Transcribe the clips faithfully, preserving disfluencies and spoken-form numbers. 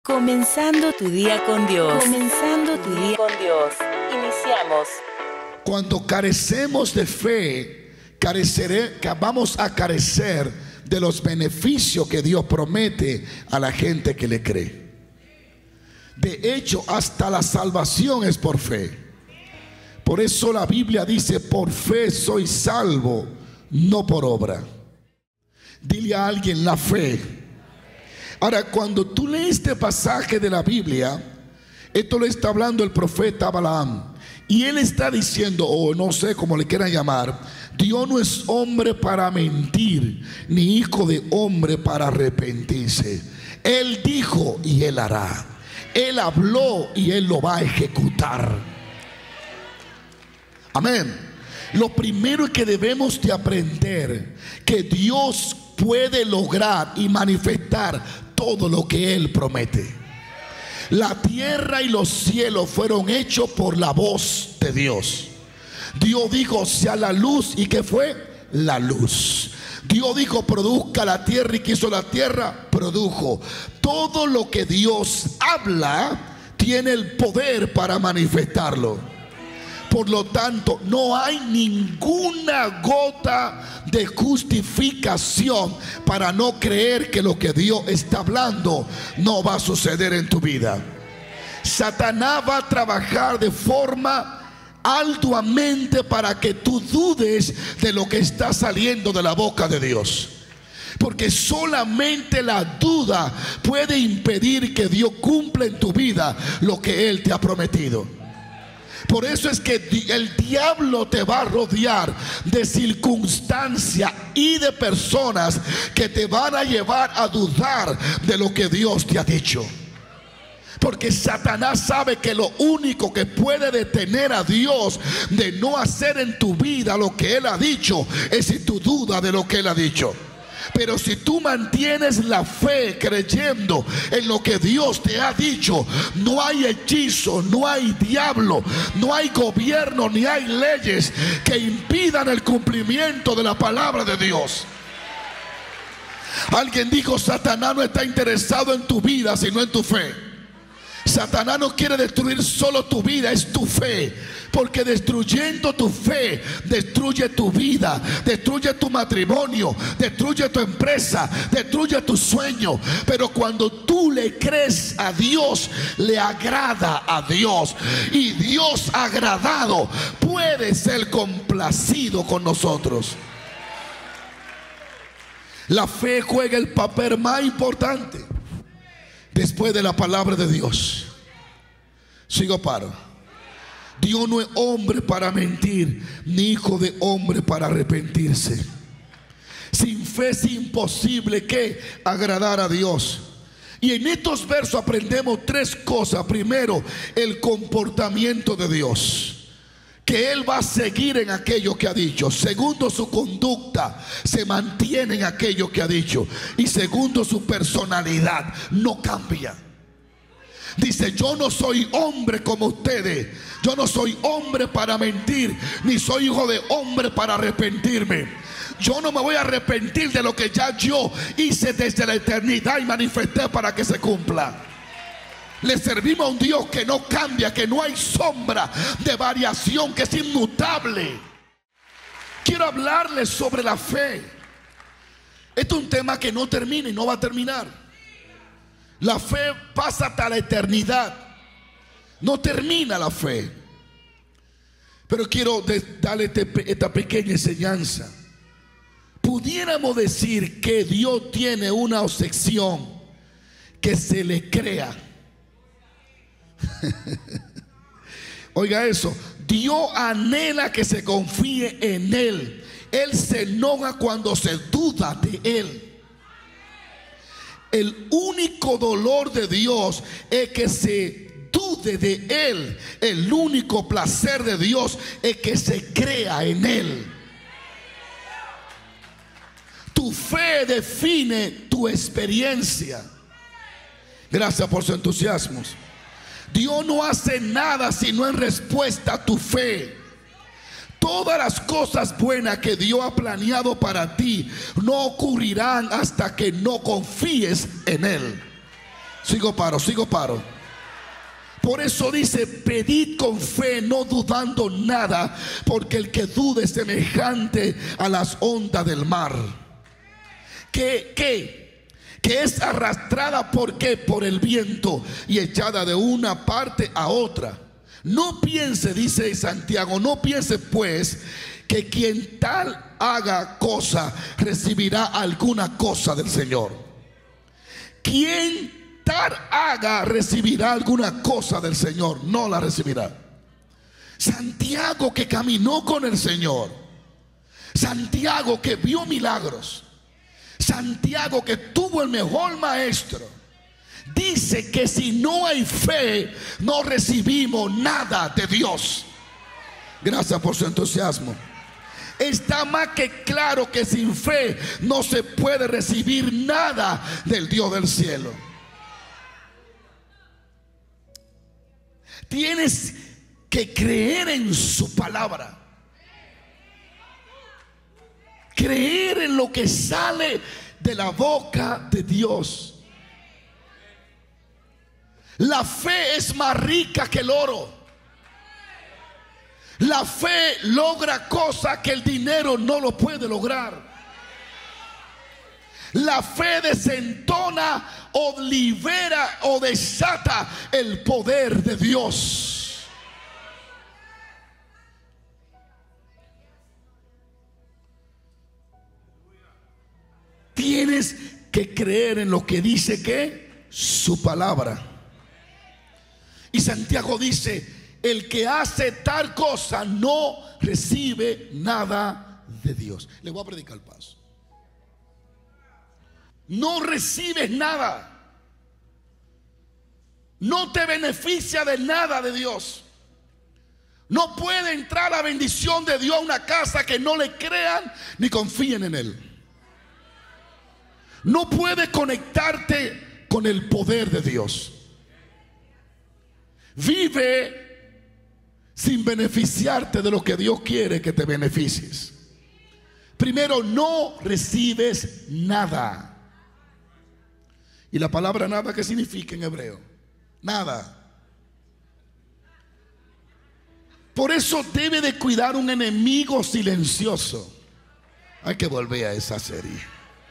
Comenzando tu día con Dios. Comenzando tu día con Dios. Iniciamos. Cuando carecemos de fe, careceré, vamos a carecer de los beneficios que Dios promete a la gente que le cree. De hecho, hasta la salvación es por fe. Por eso la Biblia dice: por fe soy salvo, no por obra. Dile a alguien: la fe. Ahora, cuando tú lees este pasaje de la Biblia, esto lo está hablando el profeta Balaam, y él está diciendo, o no sé cómo le quieran llamar, Dios no es hombre para mentir, ni hijo de hombre para arrepentirse. Él dijo y él hará. Él habló y él lo va a ejecutar. Amén. Lo primero que debemos de aprender, que Dios puede lograr y manifestar todo lo que Él promete. La tierra y los cielos fueron hechos por la voz de Dios. Dios dijo: sea la luz, ¿y qué fue? La luz. Dios dijo: produzca la tierra, y quiso la tierra, produjo. Todo lo que Dios habla tiene el poder para manifestarlo. Por lo tanto, no hay ninguna gota de justificación para no creer que lo que Dios está hablando no va a suceder en tu vida. Satanás va a trabajar de forma arduamente para que tú dudes de lo que está saliendo de la boca de Dios. Porque solamente la duda puede impedir que Dios cumpla en tu vida lo que Él te ha prometido. Por eso es que el diablo te va a rodear de circunstancias y de personas que te van a llevar a dudar de lo que Dios te ha dicho. Porque Satanás sabe que lo único que puede detener a Dios de no hacer en tu vida lo que Él ha dicho es si tú dudas de lo que Él ha dicho. Pero si tú mantienes la fe creyendo en lo que Dios te ha dicho, no hay hechizo, no hay diablo, no hay gobierno, ni hay leyes que impidan el cumplimiento de la palabra de Dios. Alguien dijo: Satanás no está interesado en tu vida, sino en tu fe. Satanás no quiere destruir solo tu vida, es tu fe. Porque destruyendo tu fe, destruye tu vida, destruye tu matrimonio, destruye tu empresa, destruye tu sueño. Pero cuando tú le crees a Dios, le agrada a Dios. Y Dios agradado puede ser complacido con nosotros. La fe juega el papel más importante después de la palabra de Dios. Sigo paro. Dios no es hombre para mentir, ni hijo de hombre para arrepentirse. Sin fe es imposible que agradar a Dios. Y en estos versos aprendemos tres cosas. Primero, el comportamiento de Dios, que Él va a seguir en aquello que ha dicho. Segundo, su conducta se mantiene en aquello que ha dicho. Y segundo, su personalidad no cambia. Dice: yo no soy hombre como ustedes. Yo no soy hombre para mentir, ni soy hijo de hombre para arrepentirme. Yo no me voy a arrepentir de lo que ya yo hice desde la eternidad y manifesté para que se cumpla. Le servimos a un Dios que no cambia, que no hay sombra de variación, que es inmutable. Quiero hablarles sobre la fe. Este es un tema que no termina y no va a terminar. La fe pasa hasta la eternidad. No termina la fe. Pero quiero darle este, esta pequeña enseñanza. Pudiéramos decir que Dios tiene una obsesión que se le crea. Oiga eso. Dios anhela que se confíe en Él. Él se enoja cuando se duda de Él. El único dolor de Dios es que se dude de Él. El único placer de Dios es que se crea en Él. Tu fe define tu experiencia. Gracias por su entusiasmo. Dios no hace nada sino en respuesta a tu fe. Todas las cosas buenas que Dios ha planeado para ti no ocurrirán hasta que no confíes en Él. Sigo paro, sigo paro. Por eso dice, pedid con fe, no dudando nada, porque el que duda es semejante a las ondas del mar, que, que, que es arrastrada por qué, por el viento y echada de una parte a otra. No piense, dice Santiago, no piense pues que quien tal haga cosa recibirá alguna cosa del Señor. Quien tal haga recibirá alguna cosa del Señor, no la recibirá. Santiago, que caminó con el Señor, Santiago que vio milagros, Santiago que tuvo el mejor maestro, dice que si no hay fe no recibimos nada de Dios. Gracias por su entusiasmo. Está más que claro que sin fe no se puede recibir nada del Dios del cielo. Tienes que creer en su palabra, creer en lo que sale de la boca de Dios. La fe es más rica que el oro. La fe logra cosas que el dinero no lo puede lograr. La fe desentona o libera o desata el poder de Dios. Tienes que creer en lo que dice que su palabra. Y Santiago dice, el que hace tal cosa no recibe nada de Dios. Le voy a predicar el paso. No recibes nada. No te beneficia de nada de Dios. No puede entrar la bendición de Dios a una casa que no le crean ni confíen en Él. No puede conectarte con el poder de Dios. Vive sin beneficiarte de lo que Dios quiere que te beneficies. Primero, no recibes nada. Y la palabra nada, ¿qué significa en hebreo? Nada. Por eso debe de cuidar un enemigo silencioso. Hay que volver a esa serie.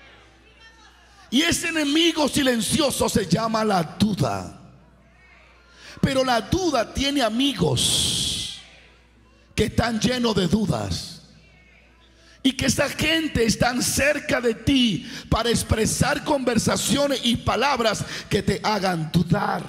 Y ese enemigo silencioso se llama la duda. Pero la duda tiene amigos que están llenos de dudas. Y que esa gente están cerca de ti para expresar conversaciones y palabras que te hagan dudar.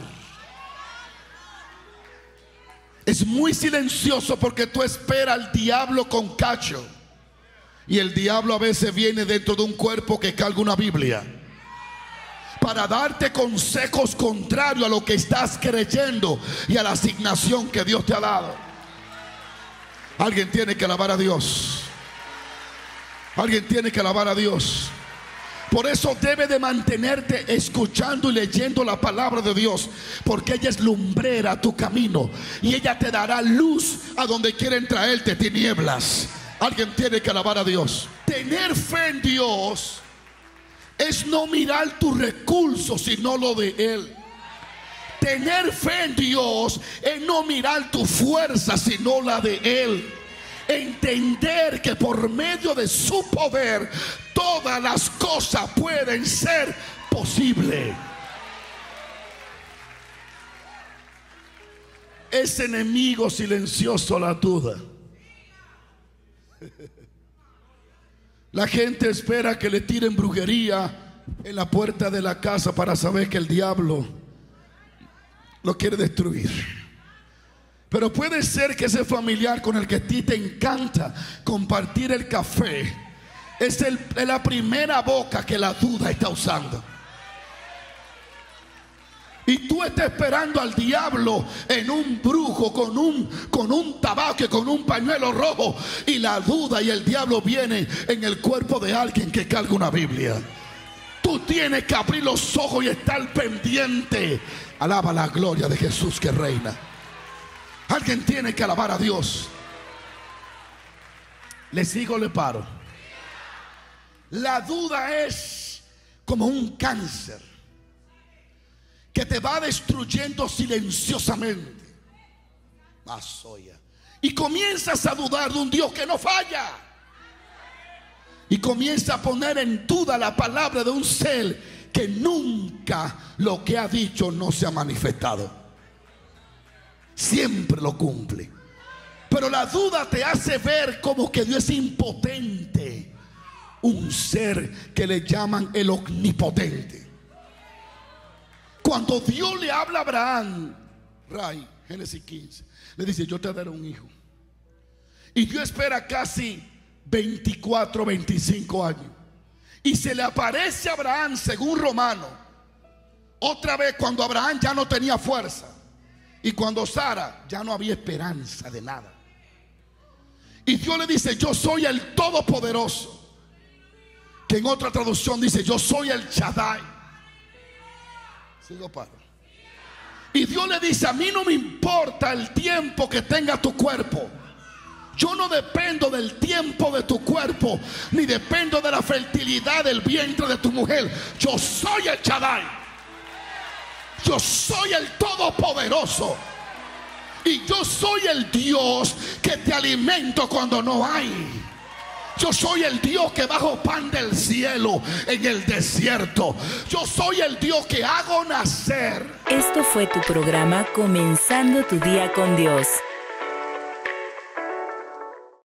Es muy silencioso porque tú esperas al diablo con cacho. Y el diablo a veces viene dentro de un cuerpo que carga una Biblia para darte consejos contrarios a lo que estás creyendo y a la asignación que Dios te ha dado. Alguien tiene que alabar a Dios. Alguien tiene que alabar a Dios. Por eso debe de mantenerte escuchando y leyendo la palabra de Dios, porque ella es lumbrera a tu camino y ella te dará luz a donde quieren traerte tinieblas. Alguien tiene que alabar a Dios. Tener fe en Dios es no mirar tus recursos, sino lo de Él. Tener fe en Dios es no mirar tu fuerza, sino la de Él. Entender que por medio de su poder todas las cosas pueden ser posibles. Ese enemigo silencioso, la duda. La gente espera que le tiren brujería en la puerta de la casa para saber que el diablo lo quiere destruir. Pero puede ser que ese familiar con el que a ti te encanta compartir el café es, el, es la primera boca que la duda está usando. Y tú estás esperando al diablo en un brujo con un, con un tabaco, con un pañuelo rojo. Y la duda y el diablo vienen en el cuerpo de alguien que carga una Biblia. Tú tienes que abrir los ojos y estar pendiente. Alaba la gloria de Jesús que reina. Alguien tiene que alabar a Dios. ¿Le sigo o le paro? La duda es como un cáncer que te va destruyendo silenciosamente. Masoya. Y comienzas a dudar de un Dios que no falla. Y comienza a poner en duda la palabra de un ser que nunca lo que ha dicho no se ha manifestado. Siempre lo cumple. Pero la duda te hace ver como que Dios es impotente. Un ser que le llaman el omnipotente. Cuando Dios le habla a Abraham, Ray, Génesis quince, le dice: yo te daré un hijo. Y Dios espera casi veinticuatro, veinticinco años. Y se le aparece a Abraham, según Romano, otra vez cuando Abraham ya no tenía fuerza. Y cuando Sara ya no había esperanza de nada. Y Dios le dice: yo soy el Todopoderoso. Que en otra traducción dice: yo soy el Shaddai. Sigo paro. Y Dios le dice: a mí no me importa el tiempo que tenga tu cuerpo. Yo no dependo del tiempo de tu cuerpo, ni dependo de la fertilidad del vientre de tu mujer. Yo soy el Shaddai. Yo soy el Todopoderoso. Y yo soy el Dios que te alimento cuando no hay. Yo soy el Dios que bajo pan del cielo en el desierto. Yo soy el Dios que hago nacer. Esto fue tu programa Comenzando tu Día con Dios.